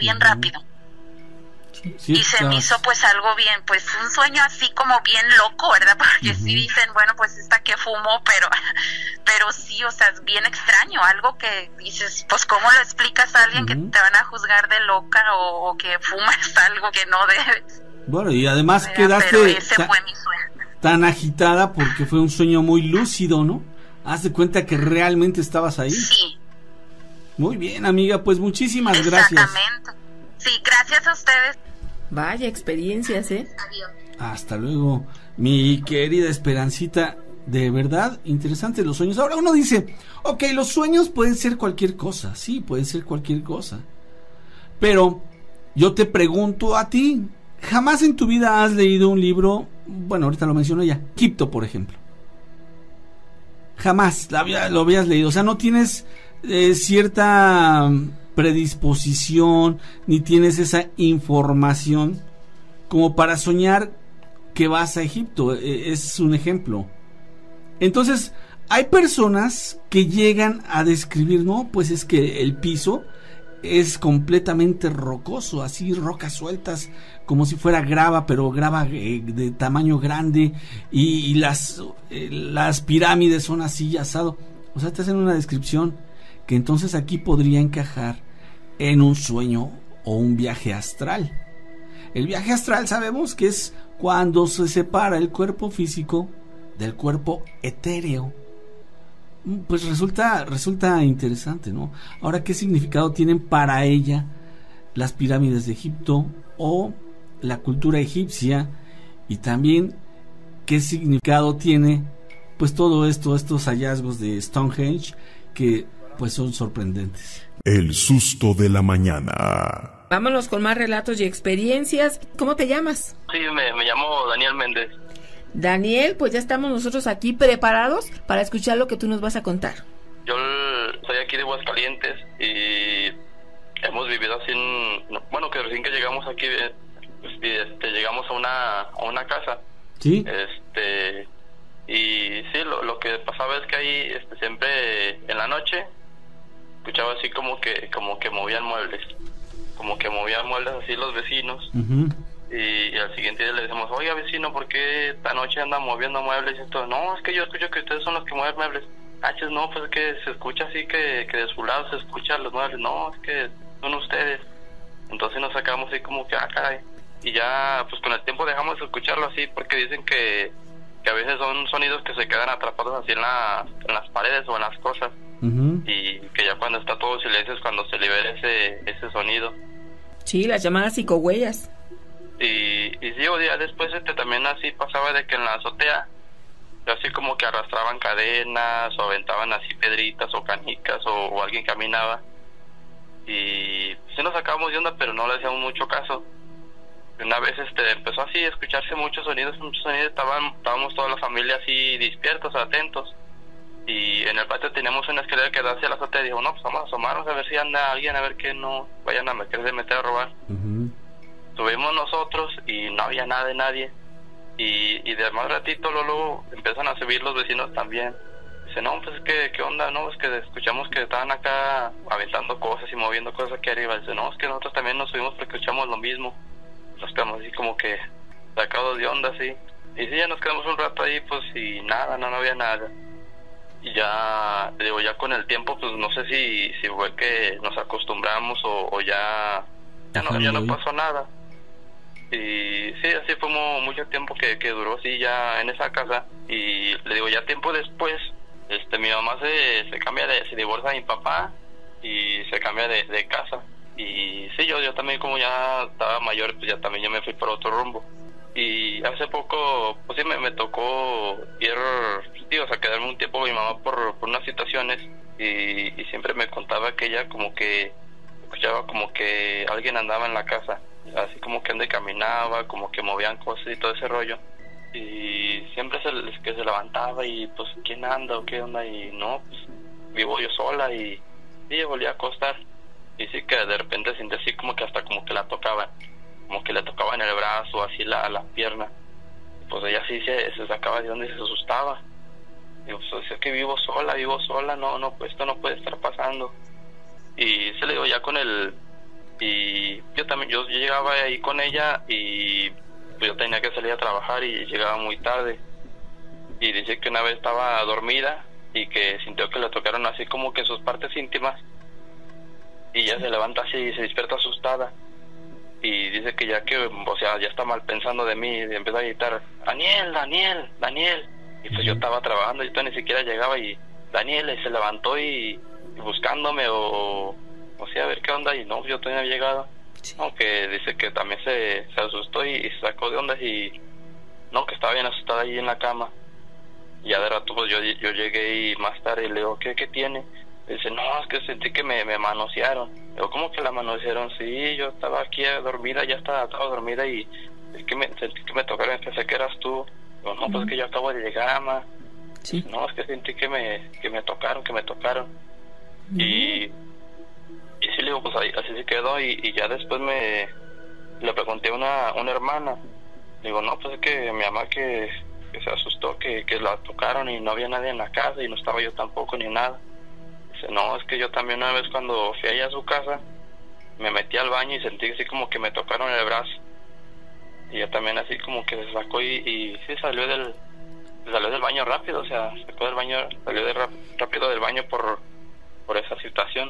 Sí, y se me hizo pues algo bien, pues un sueño así como bien loco, ¿verdad? Porque sí dicen, bueno, pues esta que fumó, pero sí, o sea, es bien extraño, algo que dices, pues ¿cómo lo explicas a alguien que te van a juzgar de loca o que fumas algo que no debes? Bueno, y además quedaste tan agitada porque fue un sueño muy lúcido, ¿no? Haz de cuenta que realmente estabas ahí. Sí. Muy bien, amiga, pues muchísimas gracias. Exactamente. Sí, gracias a ustedes. Vaya experiencias, ¿eh? Adiós. Hasta luego, mi querida Esperancita. De verdad, interesantes los sueños. Ahora uno dice, ok, los sueños pueden ser cualquier cosa. Sí, pueden ser cualquier cosa. Pero yo te pregunto a ti, ¿jamás en tu vida has leído un libro? Bueno, ahorita lo menciono ya. Egipto, por ejemplo. Jamás lo habías leído. O sea, no tienes cierta predisposición, ni tienes esa información como para soñar que vas a Egipto. Es un ejemplo. Entonces, hay personas que llegan a describir, no, pues es que el piso es completamente rocoso, así rocas sueltas, como si fuera grava, pero grava de tamaño grande, y las pirámides son así y asado. O sea, te hacen una descripción que entonces aquí podría encajar en un sueño o un viaje astral. El viaje astral sabemos que es cuando se separa el cuerpo físico del cuerpo etéreo. Pues resulta interesante, ¿no? Ahora, ¿qué significado tienen para ella las pirámides de Egipto o la cultura egipcia? Y también, ¿qué significado tiene pues todo estos hallazgos de Stonehenge, que pues son sorprendentes? El susto de la mañana. Vámonos con más relatos y experiencias. ¿Cómo te llamas? Sí, me llamo Daniel Méndez. Daniel, pues ya estamos nosotros aquí preparados para escuchar lo que tú nos vas a contar. Yo soy aquí de Aguascalientes y hemos vivido así bueno, que recién que llegamos aquí, llegamos a una casa. Sí. Y sí, lo que pasaba es que ahí siempre en la noche escuchaba así como que movían muebles así los vecinos. Uh-huh. Y al siguiente día le decimos, oiga vecino, ¿por qué esta noche andan moviendo muebles? Y esto, no, es que yo escucho que ustedes son los que mueven muebles. No, pues es que se escucha así que de su lado se escuchan los muebles. No, es que son ustedes. Entonces nos sacamos así como que, caray. Y ya, pues con el tiempo dejamos de escucharlo así, porque dicen que a veces son sonidos que se quedan atrapados así en las paredes o en las cosas. Y que ya cuando está todo silencio es cuando se libera ese sonido. Sí, las llamadas psicohuellas. Y sí, o día después también así pasaba de que en la azotea así como que arrastraban cadenas o aventaban así pedritas o canicas o alguien caminaba. Y sí nos sacábamos de onda, pero no le hacíamos mucho caso. Una vez empezó así a escucharse muchos sonidos, estábamos toda la familia así despiertos, atentos. Y en el patio teníamos una escalera que da hacia la azotea y dijo, no, pues vamos a asomarnos a ver si anda alguien, a ver que no vayan a quererse meter a robar. Subimos nosotros y no había nada de nadie. Y de más ratito luego empiezan a subir los vecinos también. Dice, no, pues ¿qué onda? No, es que escuchamos que estaban acá aventando cosas y moviendo cosas aquí arriba. Dice, no, es que nosotros también nos subimos porque escuchamos lo mismo. Nos quedamos así como que sacados de onda, así. Y sí, ya nos quedamos un rato ahí, pues, y nada, no había nada. Y ya, digo, ya con el tiempo, pues, no sé si fue que nos acostumbramos o ya no pasó nada. Y sí, así fue mucho tiempo que duró así ya en esa casa. Y le digo, ya tiempo después, mi mamá se cambia se divorcia de mi papá y se cambia de casa. Y sí, yo también como ya estaba mayor, pues ya también yo me fui por otro rumbo. Y hace poco, pues sí, me tocó ir, o sea, quedarme un tiempo con mi mamá por unas situaciones. Y siempre me contaba que ella como que escuchaba como que alguien andaba en la casa. Así como que caminaba, como que movían cosas y todo ese rollo. Y siempre que se levantaba y pues, ¿quién anda o qué onda? Y no, pues vivo yo sola y yo volví a acostar. Y sí que de repente sentí así como que hasta como que la tocaban, como que le tocaban el brazo, así la pierna. Pues ella sí se sacaba de donde se asustaba. Digo, pues es que vivo sola, no, pues esto no puede estar pasando. Y se le digo ya con y yo llegaba ahí con ella y pues yo tenía que salir a trabajar y llegaba muy tarde. Y dice que una vez estaba dormida y que sintió que le tocaron así como que sus partes íntimas. Y ella se levanta así y se despierta asustada. Y dice que ya está mal pensando de mí. Y empieza a gritar, Daniel. Y pues yo estaba trabajando y ni siquiera llegaba. Y Daniel se levantó y buscándome o sea, a ver qué onda. Y no, yo todavía no había llegado. Sí. Aunque dice que también se asustó y se sacó de onda. Y no, que estaba bien asustada ahí en la cama. Y ya de rato pues yo llegué y más tarde le digo, ¿qué tiene? Dice, no, es que sentí que me manosearon. Digo, ¿cómo que la manosearon? Sí, yo estaba aquí dormida, ya estaba dormida y es que sentí que me tocaron, pensé que eras tú. Digo, no, pues es que yo acabo de llegar, ma. Sí. No, es que sentí que me tocaron. Y sí, le digo, pues ahí, así se quedó y ya después le pregunté a una hermana. Digo, no, pues es que mi mamá que se asustó, que la tocaron y no había nadie en la casa y no estaba yo tampoco ni nada. Dice, no, es que yo también una vez cuando fui allá a su casa, me metí al baño y sentí así como que me tocaron el brazo. Y ella también así como que se sacó y sí salió del baño rápido, o sea, salió rápido del baño por esa situación.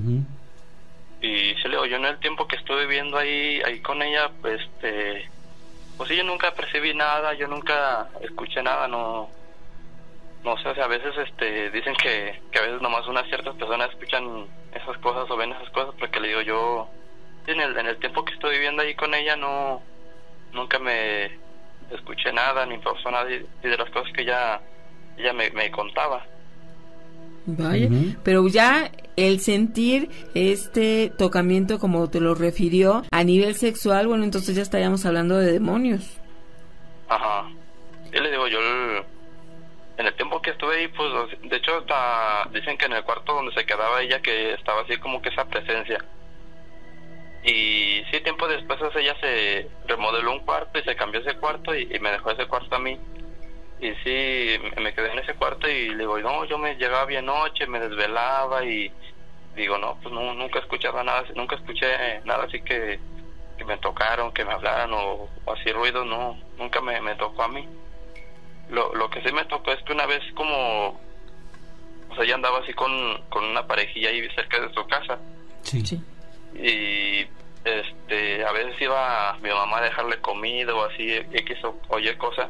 Y sí, le digo, yo en el tiempo que estuve viviendo ahí con ella, pues sí, yo nunca percibí nada, yo nunca escuché nada, no sé, o sea, a veces dicen que a veces nomás unas ciertas personas escuchan esas cosas o ven esas cosas, porque le digo yo, en el tiempo que estoy viviendo ahí con ella nunca me escuché nada, ni pasó nada de las cosas que ella me contaba. Vaya, pero ya el sentir este tocamiento como te lo refirió a nivel sexual, bueno, entonces ya estaríamos hablando de demonios. Ajá. Yo le digo, en el tiempo que estuve ahí, pues, de hecho, dicen que en el cuarto donde se quedaba ella, que estaba así como que esa presencia. Y sí, tiempo después ella se remodeló un cuarto y se cambió ese cuarto y me dejó ese cuarto a mí. Y sí, me quedé en ese cuarto y le digo, no, yo me llegaba bien noche, me desvelaba y digo, no, pues nunca escuchaba nada, nunca escuché nada así que me tocaron, que me hablaran o así ruidos, no, nunca me tocó a mí. Lo que sí me tocó es que una vez como, o sea, ella andaba así con una parejilla ahí cerca de su casa. Sí. y a veces iba mi mamá a dejarle comida o así, X o Y cosa,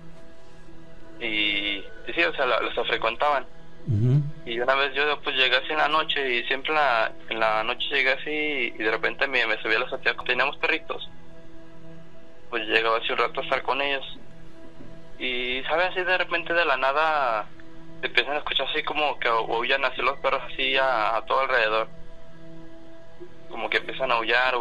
y sí, o sea, los frecuentaban. Y una vez yo pues llegué así en la noche, y siempre en la noche llegué así, y de repente me subí a la azotea, teníamos perritos, pues llegaba así un rato a estar con ellos, y sabes, así de repente de la nada se empiezan a escuchar así como que oían así los perros así a todo alrededor, como que empiezan a aullar,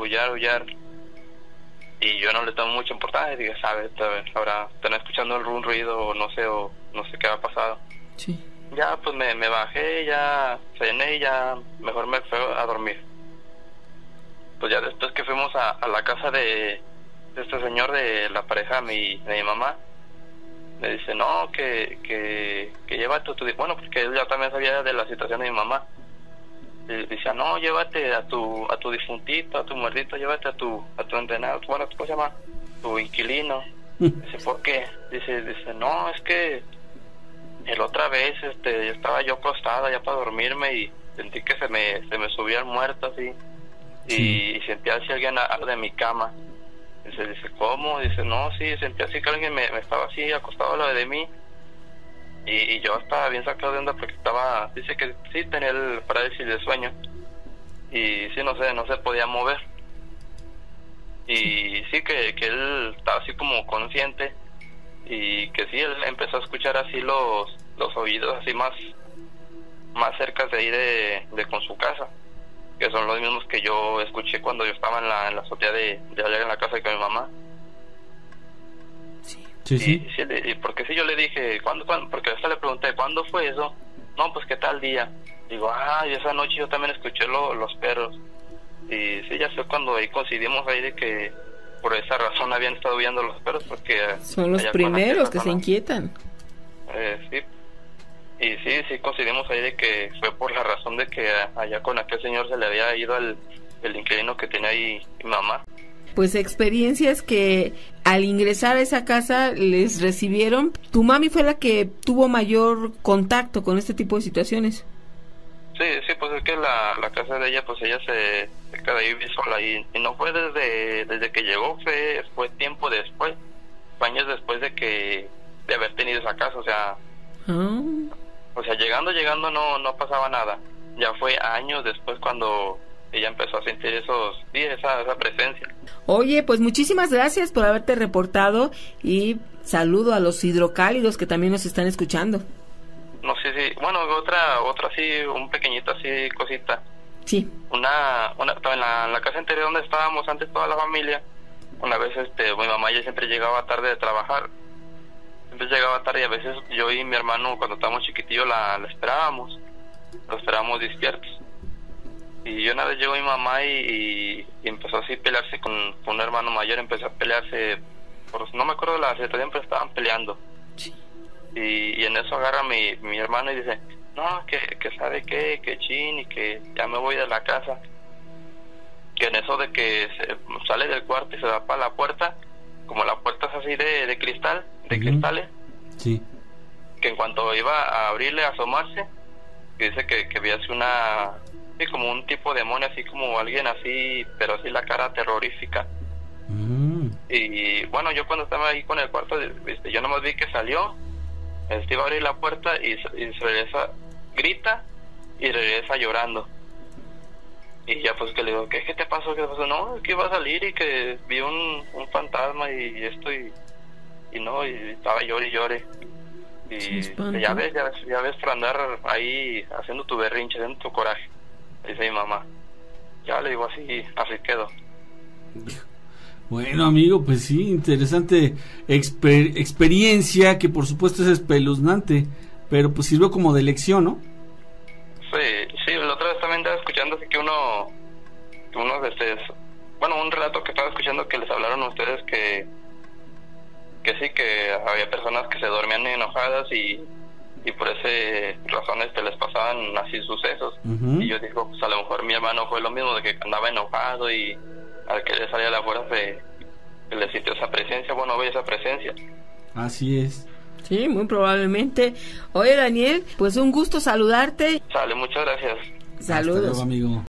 y yo no le tomo mucha importancia, y dije, sabes, ahora están escuchando algún ruido o no sé qué ha pasado. Sí. Ya pues me bajé, ya cené y ya mejor me fui a dormir. Pues ya después que fuimos a la casa de este señor, de la pareja de mi mamá, me dice, no, que llévate a tu... Bueno, porque él ya también sabía de la situación de mi mamá. Y dice, no, llévate a tu difuntito, a tu muertito, llévate a tu entrenador, bueno, ¿cómo se llama? Tu inquilino. Dice, ¿por qué? Dice, no, es que la otra vez estaba yo acostada ya para dormirme y sentí que se me subía el muerto así, y sentía así alguien al lado de mi cama. Dice, ¿cómo? Dice, no, sí, sentí así que alguien me estaba así acostado al lado de mí, y yo estaba bien sacado de onda porque dice que sí tenía el parálisis de sueño, y sí, no se podía mover, y sí que él estaba así como consciente, y que sí, él empezó a escuchar así los oídos así más cerca de ahí de con su casa, que son los mismos que yo escuché cuando yo estaba en la azotea de allá en la casa de mi mamá. Sí. Y porque sí, yo le dije, ¿cuándo? Porque hasta le pregunté, ¿cuándo fue eso? No, pues, ¿qué tal día? Digo, y esa noche yo también escuché los perros. Y sí, ya fue cuando ahí coincidimos ahí de que por esa razón habían estado viendo los perros, porque son los primeros que se inquietan. Sí. Y sí coincidimos ahí de que fue por la razón de que allá con aquel señor se le había ido el inquilino que tenía ahí mi mamá. Pues experiencias que al ingresar a esa casa les recibieron. ¿Tu mami fue la que tuvo mayor contacto con este tipo de situaciones? Sí, pues es que la casa de ella, pues ella se queda ahí sola, y no fue desde que llegó, fue tiempo después, años después de haber tenido esa casa, o sea, llegando no pasaba nada. Ya fue años después cuando ella empezó a sentir esa presencia. Oye, pues muchísimas gracias por haberte reportado, y saludo a los hidrocálidos que también nos están escuchando. No sé si, bueno, otra sí, un pequeñito así cosita. Sí. En la casa anterior donde estábamos antes toda la familia, una vez mi mamá ya siempre llegaba tarde de trabajar. Siempre llegaba tarde, y a veces yo y mi hermano, cuando estábamos chiquitillos, la esperábamos. Lo esperábamos despiertos. Y una vez llegó mi mamá y empezó así a pelearse con un hermano mayor, empezó a pelearse, no me acuerdo de la situación, pero estaban peleando. Sí. Y en eso agarra mi hermano y dice, no, que sabe qué, que chin, y que ya me voy de la casa. Que en eso de que sale del cuarto y se va para la puerta, como la puerta es así de cristal, de cristales, sí, que en cuanto iba a abrirle, a asomarse, que dice que veía así sí, como un tipo de demonio, así como alguien así, pero así la cara terrorífica. Y bueno, yo cuando estaba ahí con el cuarto, yo nomás vi que salió, iba a abrir la puerta y se regresa, grita y regresa llorando. Y ya pues que le digo, ¿qué te pasó? ¿Qué te pasó? No, es que iba a salir y que vi un fantasma y esto, y no, y estaba llore. Y ya ves por andar ahí haciendo tu berrinche, haciendo tu coraje, dice mi mamá. Ya le digo, así quedó. Bueno, amigo, pues sí, interesante experiencia, que por supuesto es espeluznante, pero pues sirvió como de lección, ¿no? Sí, la otra vez también estaba escuchando así que un relato que estaba escuchando, que les hablaron a ustedes que sí, que había personas que se dormían enojadas y por ese razones les pasaban así sucesos. Y yo digo, pues a lo mejor mi hermano fue lo mismo, de que andaba enojado y al que le salía la fuerza se le sintió esa presencia, ve esa presencia. Así es. Sí, muy probablemente. Oye, Daniel, pues un gusto saludarte. Sale, muchas gracias. Saludos. Hasta luego, amigo.